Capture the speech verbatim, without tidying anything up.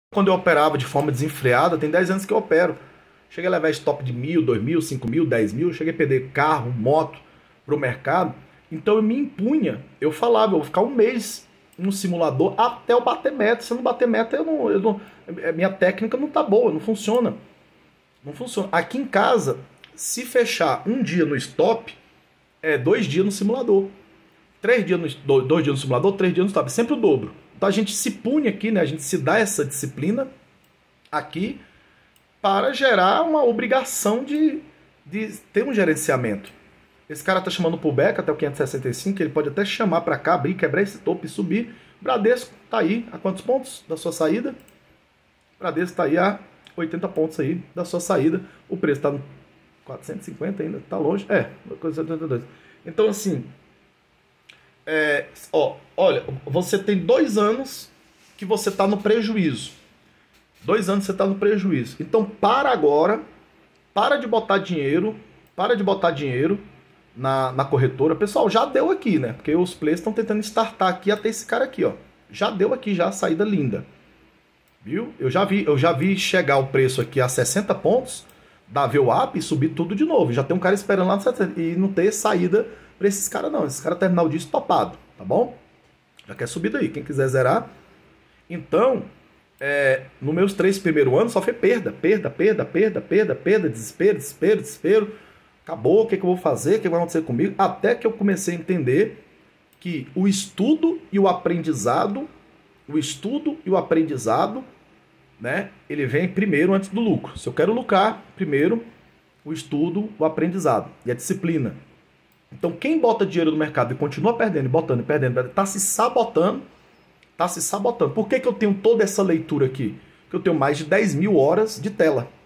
Quando eu operava de forma desenfreada, tem dez anos que eu opero. Cheguei a levar stop de mil, dois mil, cinco mil, dez mil. Cheguei a perder carro, moto para o mercado. Então eu me impunha. Eu falava, eu vou ficar um mês no simulador até eu bater meta. Se eu não bater meta, eu não, eu não, minha técnica não tá boa, não funciona. Não funciona. Aqui em casa, se fechar um dia no stop, é dois dias no simulador. Três dias no, dois dias no simulador, três dias no stop. Sempre o dobro. Então a gente se pune aqui, né? A gente se dá essa disciplina aqui para gerar uma obrigação de, de ter um gerenciamento. Esse cara tá chamando o pullback até o quinhentos e sessenta e cinco, ele pode até chamar para cá, abrir, quebrar esse topo e subir. Bradesco tá aí a quantos pontos da sua saída? Bradesco tá aí a oitenta pontos aí da sua saída. O preço tá no quatrocentos e cinquenta ainda, tá longe. É, coisa setenta e dois. Então assim, é, ó, olha, você tem dois anos que você tá no prejuízo. Dois anos você tá no prejuízo. Então para agora, para de botar dinheiro, para de botar dinheiro na, na corretora. Pessoal, já deu aqui, né? Porque os players estão tentando startar aqui até esse cara aqui, ó. Já deu aqui já a saída linda. Viu? Eu já vi, eu já vi chegar o preço aqui a sessenta pontos, dar V W A P e subir tudo de novo. Já tem um cara esperando lá no setenta e não ter saída para esses caras não. Esses caras terminar o dia topado, tá bom? Já quer subir daí. Quem quiser zerar. Então, é, nos meus três primeiros anos só foi perda, perda, perda, perda, perda, perda, desespero, desespero, desespero. Acabou, o que, que eu vou fazer, o que vai acontecer comigo? Até que eu comecei a entender que o estudo e o aprendizado, o estudo e o aprendizado, né, ele vem primeiro antes do lucro. Se eu quero lucrar, primeiro o estudo, o aprendizado e a disciplina. Então quem bota dinheiro no mercado e continua perdendo, botando e perdendo, está se sabotando, está se sabotando. Por que, que eu tenho toda essa leitura aqui? Porque eu tenho mais de dez mil horas de tela.